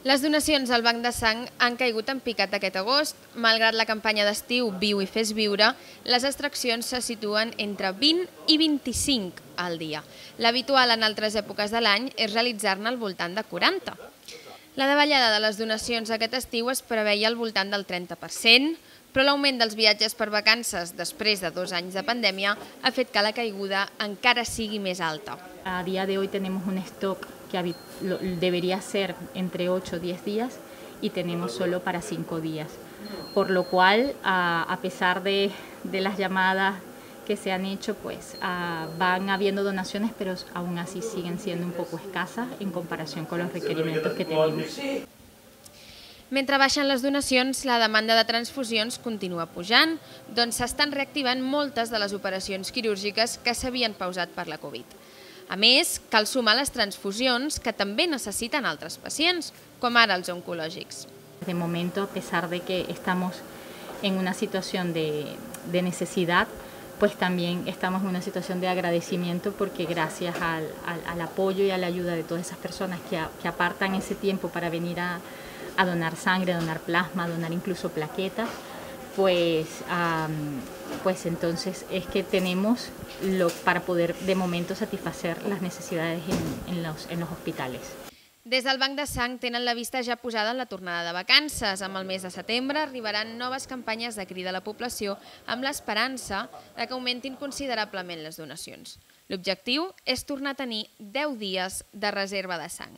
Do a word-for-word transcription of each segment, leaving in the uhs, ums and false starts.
Les donacions al Banc de Sang han caigut en picat aquest agost. Malgrat la campanya d'estiu Viu i Fes Viure, les extraccions se situen entre vint i vint-i-cinc al dia. L'habitual en altres èpoques de l'any és realitzar-ne al voltant de quaranta. La davallada de les donacions aquest estiu es preveia al voltant del trenta per cent, però l'augment dels viatges per vacances després de dos anys de pandèmia ha fet que la caiguda encara sigui més alta. A día de hoy tenemos un stock que debería ser entre ocho o diez días y tenemos solo para cinco días. Por lo cual, a, a pesar de, de las llamadas que se han hecho, pues uh, van habiendo donaciones, pero aún así siguen siendo un poco escasas en comparación con los requerimientos que tenemos. Mentre baixen les donacions, la demanda de transfusions continua pujant, doncs s'estan reactivant moltes de les operacions quirúrgiques que s'havien pausat per la Covid. A més, cal sumar les transfusions que també necessiten altres pacients, com ara els oncològics. De momento, a pesar de que estamos en una situación de, de necesidad, pues también estamos en una situación de agradecimiento porque gracias al, al, al apoyo y a la ayuda de todas esas personas que, a, que apartan ese tiempo para venir a, a donar sangre, a donar plasma, a donar incluso plaquetas, pues, um, pues entonces es que tenemos lo, para poder de momento satisfacer las necesidades en, en, los, en los hospitales. Des del Banc de Sang tenen la vista ja posada en la tornada de vacances. Amb el mes de setembre arribaran noves campanyes de crida a la població amb l'esperança que augmentin considerablement les donacions. L'objectiu és tornar a tenir deu dies de reserva de sang.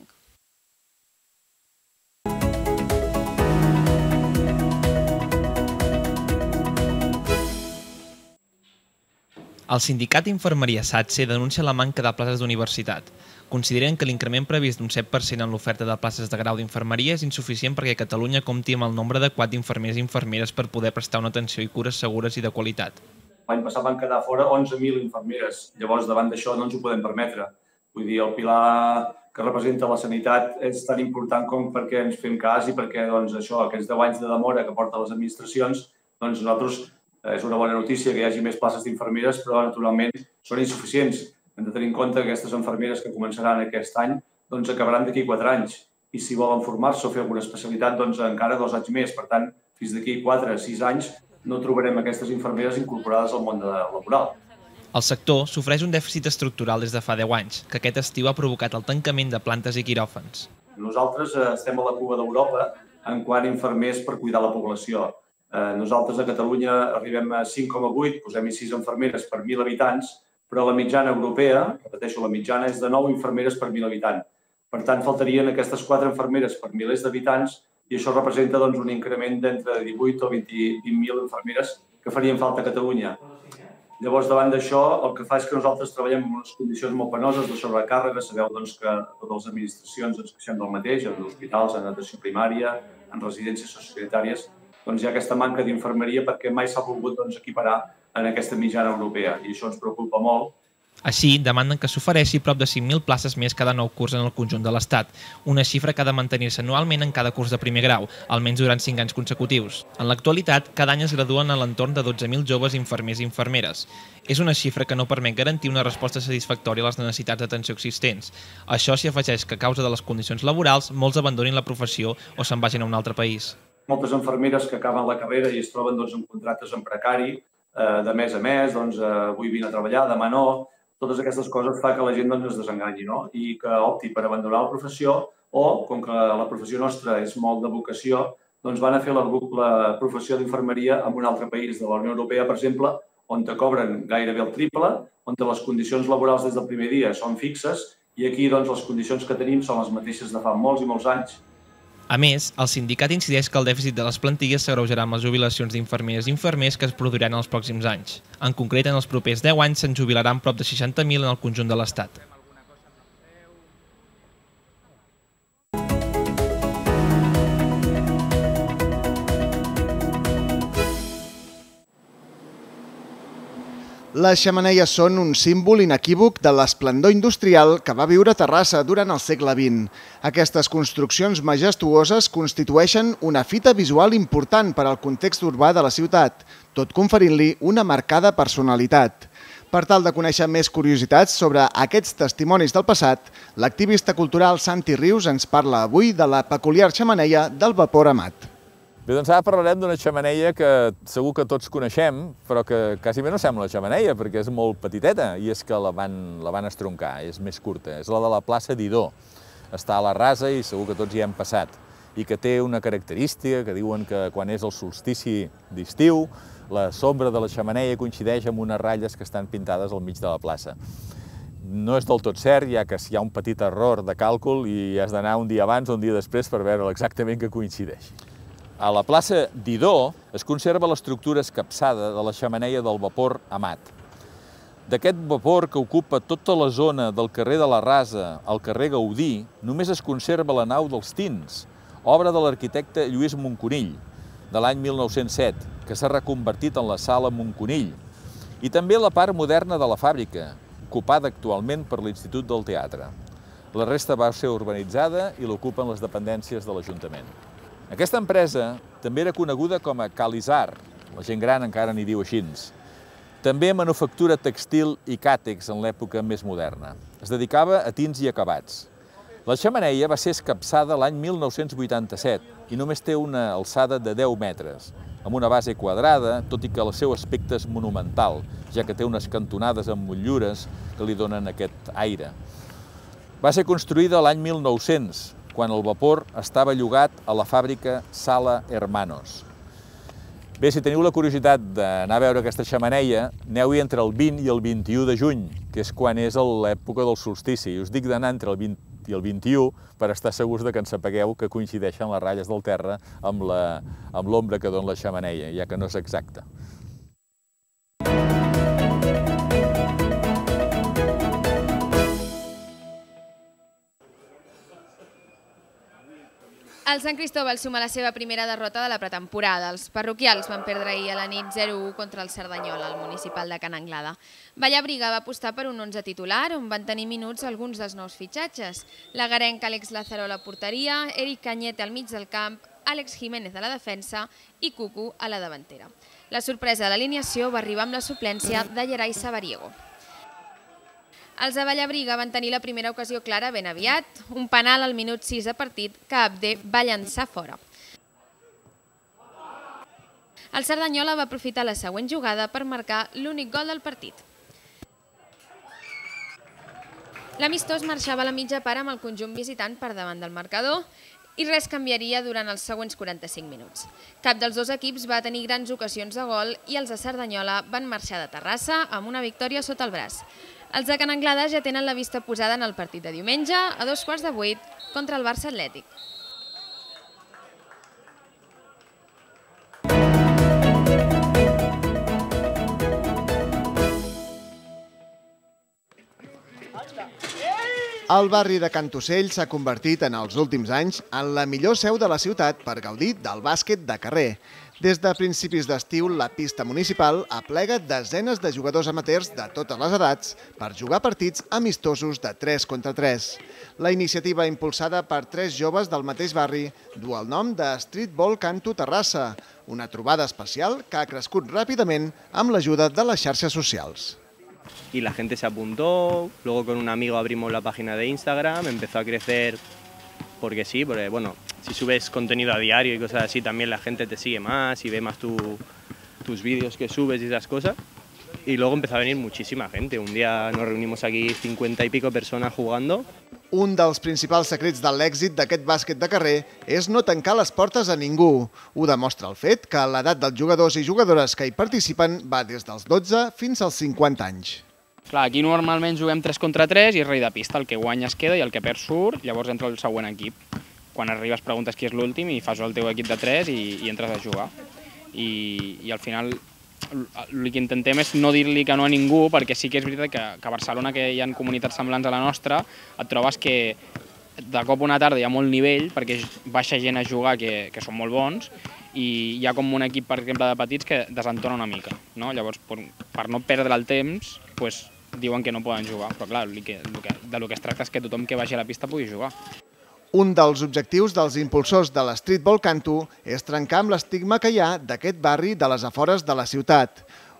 El sindicat Infermeria SATSE denuncia la manca de places d'universitat. Consideren que l'increment previst d'un set per cent en l'oferta de places de grau d'infermeria és insuficient perquè Catalunya compti amb el nombre adequat d'infermers i infermeres per poder prestar una atenció i cures segures i de qualitat. L'any passat van quedar fora onze mil infermeres. Llavors, davant d'això, no ens ho podem permetre. Vull dir, el pilar que representa la sanitat és tan important com perquè ens fem cas i perquè doncs, això, aquests deu anys de demora que porten les administracions, doncs nosaltres és una bona notícia que hi hagi més places d'infermeres, però naturalment són insuficients. Hem de tenir en compte que aquestes infermeres que començaran aquest any doncs, acabaran d'aquí quatre anys. I si volen formar-se o fer alguna especialitat, doncs encara dos anys més. Per tant, fins d'aquí quatre a sis anys no trobarem aquestes infermeres incorporades al món laboral. El sector sofreix un dèficit estructural des de fa deu anys, que aquest estiu ha provocat el tancament de plantes i quiròfans. Nosaltres estem a la cua d'Europa en quant a infermers per cuidar la població. Nosaltres a Catalunya arribem a cinc coma vuit, posem-hi sis infermeres per mil habitants, però la mitjana europea, repeteixo, la mitjana és de nou infermeres per mil habitants. Per tant, faltarien aquestes quatre infermeres per milers d'habitants i això representa doncs, un increment d'entre divuit o vint mil infermeres que farien falta a Catalunya. Llavors, davant d'això, el que fa és que nosaltres treballem en unes condicions molt penoses de sobrecàrrega. Sabeu doncs, que totes les administracions ens queixem del mateix, en hospitals, en atenció primària, en residències sociosanitàries, doncs hi ha aquesta manca d'infermeria perquè mai s'ha volgut doncs, equiparar en aquesta mitjana europea i això ens preocupa molt. Així, demanden que s'ofereixi prop de cinc mil places més cada nou curs en el conjunt de l'Estat, una xifra que ha de mantenir-se anualment en cada curs de primer grau, almenys durant cinc anys consecutius. En l'actualitat, cada any es graduen a l'entorn de dotze mil joves infermers i infermeres. És una xifra que no permet garantir una resposta satisfactòria a les necessitats d'atenció existents. Això s'hi afegeix que a causa de les condicions laborals, molts abandonin la professió o se'n vagin a un altre país. Moltes infermeres que acaben la carrera i es troben doncs, en contractes en precari, eh, de mes a mes, doncs, eh, avui vine a treballar, demà no. Totes aquestes coses fa que la gent doncs, es desenganyi, no? I que opti per abandonar la professió o, com que la professió nostra és molt de vocació, doncs van a fer la, la professió d'infermeria en un altre país de la Unió Europea, per exemple, on te cobren gairebé el triple, on les condicions laborals des del primer dia són fixes i aquí doncs, les condicions que tenim són les mateixes de fa molts i molts anys. A més, el sindicat incideix que el dèficit de les plantilles s'agreujarà amb les jubilacions d'infermeres i infermers que es produiran en els pròxims anys. En concret, en els propers deu anys se'n jubilaran prop de seixanta mil en el conjunt de l'Estat. Les xemeneies són un símbol inequívoc de l'esplendor industrial que va viure Terrassa durant el segle vint. Aquestes construccions majestuoses constitueixen una fita visual important per al context urbà de la ciutat, tot conferint-li una marcada personalitat. Per tal de conèixer més curiositats sobre aquests testimonis del passat, l'activista cultural Santi Rius ens parla avui de la peculiar xemeneia del vapor Amat. Bé, doncs ara parlarem d'una xemeneia que segur que tots coneixem, però que quasi bé no sembla una xemeneia, perquè és molt petiteta, i és que la van, la van estroncar, és més curta. És la de la plaça Didó. Està a la Rasa i segur que tots hi hem passat. I que té una característica que diuen que quan és el solstici d'estiu, la sombra de la xemeneia coincideix amb unes ratlles que estan pintades al mig de la plaça. No és del tot cert, ja que hi ha un petit error de càlcul i has d'anar un dia abans o un dia després per veure exactament que coincideix. A la plaça Didó es conserva l'estructura escapçada de la xemeneia del vapor Amat. D'aquest vapor que ocupa tota la zona del carrer de la Rasa al carrer Gaudí, només es conserva la nau dels Tins, obra de l'arquitecte Lluís Monconill, de l'any mil nou-cents set, que s'ha reconvertit en la Sala Monconill, i també la part moderna de la fàbrica, ocupada actualment per l'Institut del Teatre. La resta va ser urbanitzada i l'ocupen les dependències de l'Ajuntament. Aquesta empresa també era coneguda com a Calisar, la gent gran encara n'hi diu així. També manufactura textil i càtex en l'època més moderna. Es dedicava a tints i acabats. La xemeneia va ser escapçada l'any mil nou-cents vuitanta-set i només té una alçada de deu metres, amb una base quadrada, tot i que el seu aspecte és monumental, ja que té unes cantonades amb motllures que li donen aquest aire. Va ser construïda l'any mil nou-cents, quan el vapor estava llogat a la fàbrica Sala Hermanos. Bé, si teniu la curiositat d'anar a veure aquesta xemeneia, aneu-hi entre el vint i el vint-i-u de juny, que és quan és l'època del solstici. Us dic d'anar entre el vint i el vint-i-u per estar segurs de que en sapegueu que coincideixen les ratlles del terra amb l'ombra que dona la xemeneia, ja que no és exacta. El Sant Cristóbal suma la seva primera derrota de la pretemporada. Els parroquials van perdre ahir a la nit zero a u contra el Cerdanyola, al municipal de Can Anglada. Vallabriga va apostar per un onze titular, on van tenir minuts alguns dels nous fitxatges. L'agarenc Àlex Lázaro a la porteria, Eric Cañete al mig del camp, Àlex Jiménez a la defensa i Cucu a la davantera. La sorpresa de l'alineació va arribar amb la suplència de Gerai Sabariego. Els de Vallabriga van tenir la primera ocasió clara ben aviat, un penal al minut sis de partit que Abde va llançar fora. El Cerdanyola va aprofitar la següent jugada per marcar l'únic gol del partit. L'amistós marxava a la mitja part amb el conjunt visitant per davant del marcador i res canviaria durant els següents quaranta-cinc minuts. Cap dels dos equips va tenir grans ocasions de gol i els de Cerdanyola van marxar de Terrassa amb una victòria sota el braç. Els de Can Anglada ja tenen la vista posada en el partit de diumenge a dos quarts de vuit contra el Barça Atlètic. El barri de Cantocell s'ha convertit en els últims anys en la millor seu de la ciutat per gaudir del bàsquet de carrer. Des de principis d'estiu, la pista municipal aplega desenes de jugadors amateurs de totes les edats per jugar partits amistosos de tres contra tres. La iniciativa impulsada per tres joves del mateix barri du el nom de Streetball Canto Terrassa, una trobada especial que ha crescut ràpidament amb l'ajuda de les xarxes socials. Y la gente se apuntó, luego con un amigo abrimos la página de Instagram, empezó a crecer porque sí, porque bueno, si subes contenido a diario y cosas así, también la gente te sigue más y ve más tu, tus vídeos que subes y esas cosas. Y luego empezó a venir muchísima gente. Un día nos reunimos aquí cincuenta y pico personas jugando. Un dels principals secrets de l'èxit d'aquest bàsquet de carrer és no tancar les portes a ningú. Ho demostra el fet que l'edat dels jugadors i jugadores que hi participen va des dels dotze fins als cinquanta anys. Clar, aquí normalment juguem tres contra tres i és rei de pista. El que guanya es queda i el que perd surt, llavors entra el següent equip. Quan arribes preguntes qui és l'últim i fas el teu equip de tres i, i entres a jugar. I, i al final el que intentem és no dir-li que no a ningú, perquè sí que és veritat que, que a Barcelona, que hi ha comunitats semblants a la nostra, et trobes que de cop una tarda hi ha molt nivell, perquè baixa gent a jugar que, que són molt bons, i hi ha com un equip, per exemple, de petits que desentona una mica. No? Llavors, per, per no perdre el temps, pues, diuen que no poden jugar, però clar, el que, el que, de lo que es tracta és que tothom que vagi a la pista pugui jugar. Un dels objectius dels impulsors de l'Streetball Canto és trencar amb l'estigma que hi ha d'aquest barri de les afores de la ciutat.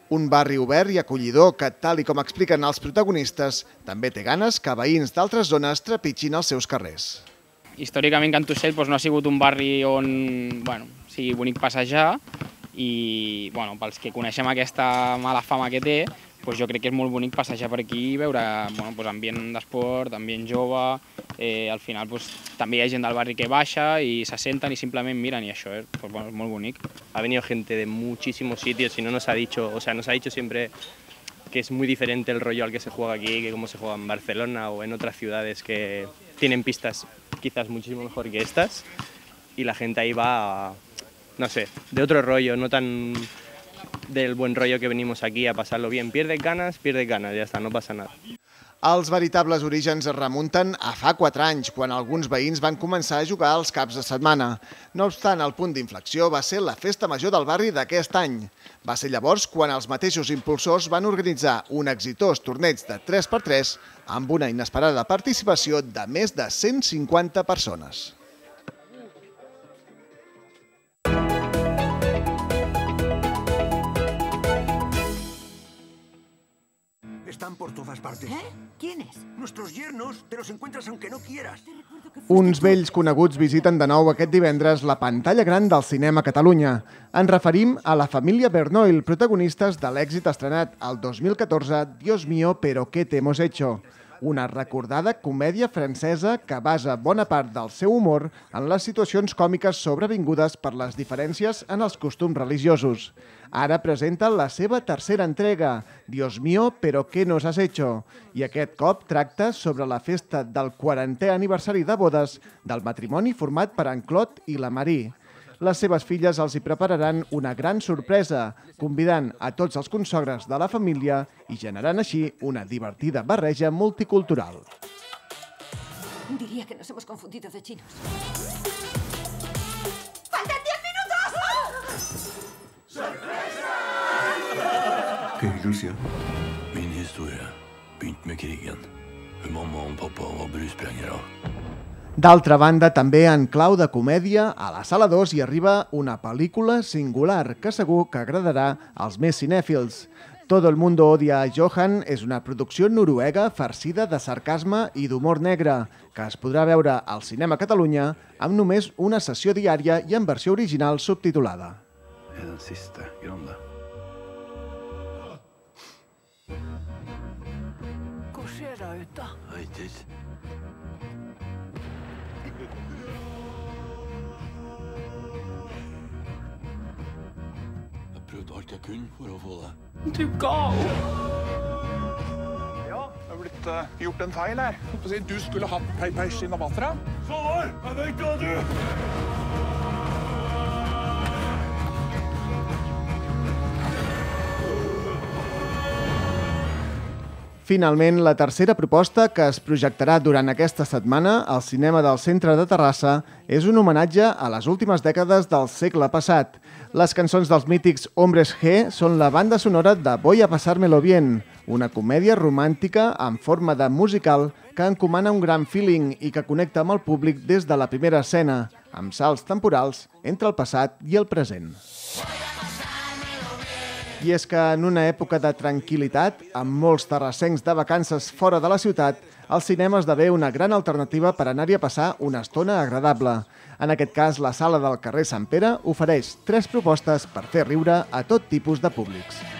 Un barri obert i acollidor que, tal i com expliquen els protagonistes, també té ganes que veïns d'altres zones trepitgin els seus carrers. Històricament Cantocell doncs, no ha sigut un barri on bueno, sigui bonic passejar i bueno, pels que coneixem aquesta mala fama que té, doncs jo crec que és molt bonic passejar per aquí i veure bueno, doncs ambient d'esport, ambient jove, eh, al final doncs, també hi ha gent del barri que baixa i se senten i simplement miren i això és pues, bueno, molt bonic. Ha venido gente de muchísimos sitios y no nos ha dicho, o sea, nos ha dicho siempre que es muy diferente el rollo al que se juega aquí, que como se juega en Barcelona o en otras ciudades que tienen pistas quizás muchísimo mejor que estas y la gente ahí va, no sé, de otro rollo, no tan del buen rollo que venimos aquí a pasarlo bien. Pierdes ganas, pierdes ganas, ya está, no pasa nada. Els veritables orígens es remunten a fa quatre anys, quan alguns veïns van començar a jugar als caps de setmana. No obstant, el punt d'inflexió va ser la festa major del barri d'aquest any. Va ser llavors quan els mateixos impulsors van organitzar un exitós torneig de tres per tres amb una inesperada participació de més de cent cinquanta persones. Están por todas partes. ¿Eh? ¿Quiénes? Nuestros yernos, te los encuentras aunque no quieras. Uns vells coneguts visiten de nou aquest divendres la pantalla gran del cinema a Catalunya. Ens referim a la família Bernoil, protagonistes de l'èxit estrenat el dos mil catorze Dios mío, pero qué te hemos hecho. Una recordada comèdia francesa que basa bona part del seu humor en les situacions còmiques sobrevingudes per les diferències en els costums religiosos. Ara presenta la seva tercera entrega, Dios mío, pero qué nos has hecho? I aquest cop tracta sobre la festa del quarantè aniversari de bodes del matrimoni format per en Claude i la Marie. Les seves filles els hi prepararan una gran sorpresa, convidant a tots els consogres de la família i generant així una divertida barreja multicultural. Diría que nos hemos confundido de chinos. ¡Faltan diez minutos! ¡Sorpresa! Qué ilusión. Min historia begynte med krigen. Mamma og pappa var brusprengere. D'altra banda, també en clau de comèdia, a la sala dos hi arriba una pel·lícula singular que segur que agradarà als més cinèfils. Todo el mundo odia a Johan és una producció noruega farcida de sarcasme i d'humor negre, que es podrà veure al Cinema Catalunya amb només una sessió diària i en versió original subtitulada. Er den siste, Grande. Hva skjer da ute? Jeg vet ikke. Jeg prøvde alt jeg kunne for å få det. Du ga Ja, det har blitt uh, gjort en feil her. Du skulle hatt Pei-Pei Shinabatra. Sånn, jeg vet hva du! Finalment, la tercera proposta que es projectarà durant aquesta setmana al cinema del centre de Terrassa és un homenatge a les últimes dècades del segle passat. Les cançons dels mítics Hombres G són la banda sonora de Voy a pasármelo bien, una comèdia romàntica en forma de musical que encomana un gran feeling i que connecta amb el públic des de la primera escena, amb salts temporals entre el passat i el present. I és que en una època de tranquil·litat, amb molts terrassencs de vacances fora de la ciutat, el cinema esdevé una gran alternativa per anar-hi a passar una estona agradable. En aquest cas, la sala del carrer Sant Pere ofereix tres propostes per fer riure a tot tipus de públics.